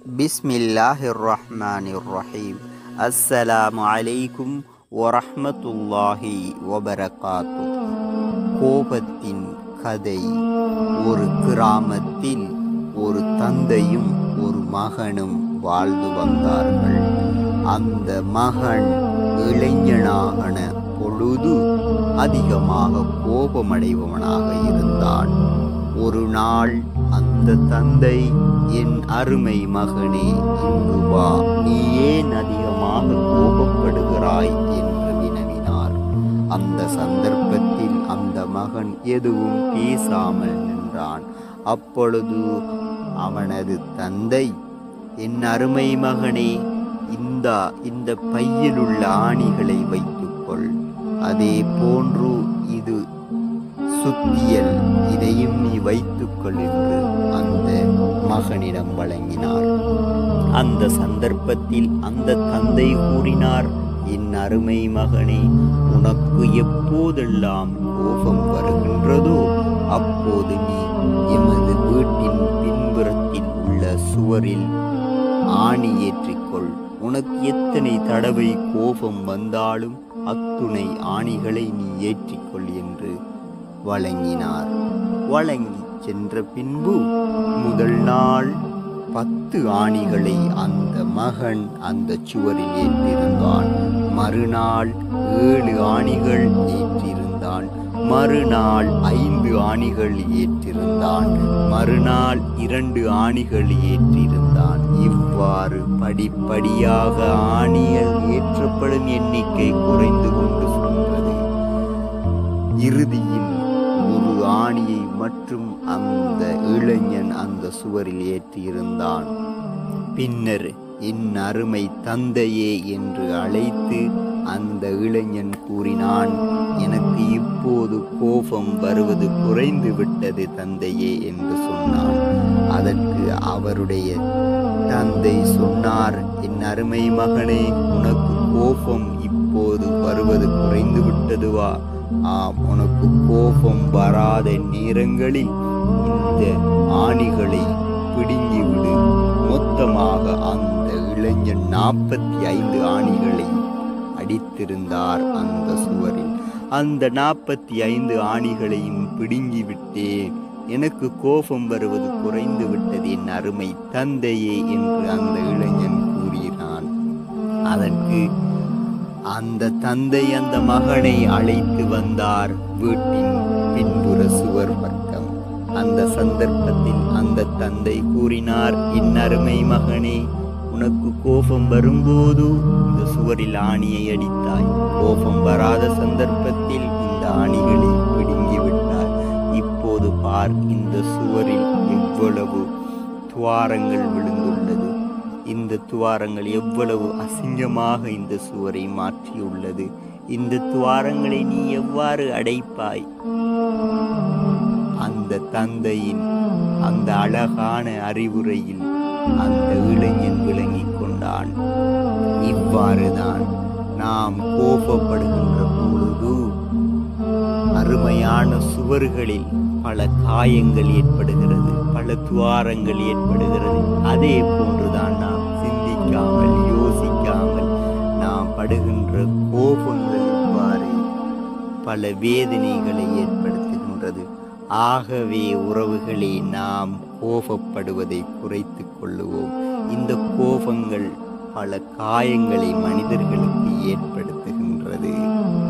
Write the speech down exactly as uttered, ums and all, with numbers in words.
பிஸ்மில்லாஹிர்ரஹ்மானிர்ரஹீம். அஸ்ஸலாமு அலைக்கும் வரஹ்மத்துல்லாஹி வபரகாத்து. கோபத்தின் கதை. ஒரு கிராமத்தில் ஒரு தந்தையும் ஒரு மகனும் வாழ்ந்து வந்தார்கள். அந்த மகன் இளைஞனான பொழுது அதிகமாக கோபமடைபவனாக இருந்தான். ஒரு நாள் அந்த தந்தை, என் அருமை மகனே, இங்கு வா, நீ ஏன் அதிகமாக கோபப்படுகிறாய் என்று வினவினார். அந்த சந்தர்ப்பத்தில் அந்த மகன் எதுவும் பேசாமல் நின்றான். அப்பொழுது அவனது தந்தை, என் அருமை மகனே, இந்த இந்த பையிலுள்ள ஆணிகளை வைத்துக்கொள், அதே போன்று இது சுத்தியல், இதையும் நீ வைத்துக்கொள் என்று அந்த மகனிடம் வழங்கினார். அந்த சந்தர்ப்பத்தில் அந்த தந்தை கூறினார், என் அருமை மகனே, உனக்கு எப்போதெல்லாம் கோபம் வருகின்றதோ அப்போது நீ எமது வீட்டின் பின்புறத்தில் உள்ள சுவரில் ஆணி ஏற்றிக்கொள். உனக்கு எத்தனை தடவை கோபம் வந்தாலும் அத்துணை ஆணிகளை நீ ஏற்றிக்கொள் என்று வழங்கினார். வழங்கி சென்ற பின்பு முதல் நாள் பத்து ஆணிகளை அந்த மகன் அந்த சுவரில் ஏற்றிருந்தான். மறுநாள் ஏழு ஆணிகள் ஏற்றிருந்தான். மறுநாள் ஐந்து ஆணிகள் ஏற்றிருந்தான். மறுநாள் இரண்டு ஆணிகள் ஏற்றிருந்தான். இவ்வாறு படிப்படியாக ஆணிகள் ஏற்றப்படும் எண்ணிக்கை குறைந்து கொண்டு சென்றது. இறுதியில் ஒரு ஆணியை மற்றும் அந்த இளைஞன் அந்த சுவரில் ஏற்றியிருந்தான். பின்னர் என் அருமை தந்தையே என்று அழைத்து அந்த இளைஞன் கூறினான், எனக்கு இப்போது கோபம் வருவது குறைந்து விட்டது தந்தையே என்று சொன்னான். அதற்கு அவருடைய தந்தை சொன்னார், என் அருமை மகனே, உனக்கு கோபம் இப்போது வருவது குறைந்து விட்டதுவா? ஆம், உனக்கு கோபம் வராத நேரங்களில் இந்த ஆணிகளை பிடுங்கிவிடு. மொத்தமாக அந்த இளைஞன் நாற்பத்தி ஐந்து ஆணிகளை அடித்திருந்தார் அந்த சுவரில். அந்த நாற்பத்தி ஐந்து ஆணிகளையும் பிடுங்கிவிட்டேன், எனக்கு கோபம் வருவது குறைந்து விட்டது என் அருமை தந்தையே என்று அந்த இளைஞன் கூறினான். அதற்கு அந்த தந்தை அந்த மகனை அழைத்து வந்தார் வீட்டின் பின்புற சுவர் பக்கம். அந்த சந்தர்ப்பத்தில் அந்த தந்தை கூறினார், என் அருமை மகனே, உனக்கு கோபம் வரும்போது இந்த சுவரில் ஆணியை அடித்தாய். கோபம் வராத சந்தர்ப்பத்தில் இந்த ஆணிகளை பிடுங்கி விட்டாய். இப்போது பார், இந்த சுவரில் எவ்வளவு துவாரங்கள் விழுந்துள்ளது. இந்த துவாரங்கள் எவ்வளவு அசிங்கமாக இந்த சுவரை மாற்றியுள்ளது. இந்த துவாரங்களை நீ எவ்வாறு அடைப்பாய்? அந்த தந்தையின் அந்த அழகான அறிவுரையில் அந்த இளைஞன் விளங்கிக் கொண்டான். இவ்வாறுதான் நாம் கோபப்படுகின்ற பொழுது அருமையான சுவர்களில் பல காயங்கள் ஏற்படுகிறது, பல துவாரங்கள் ஏற்படுகிறது. அதே போன்றுதான் நாம் சிந்திக்காமல் யோசிக்காமல் நாம் படுகின்ற கோபங்கள் இவ்வாறு பல வேதனைகளை ஏற்படுத்துகின்றது. ஆகவே உறவுகளே, நாம் கோபப்படுவதை குறைத்து கொள்ளுவோம். இந்த கோபங்கள் பல காயங்களை மனிதர்களுக்கு ஏற்படுத்துகின்றது.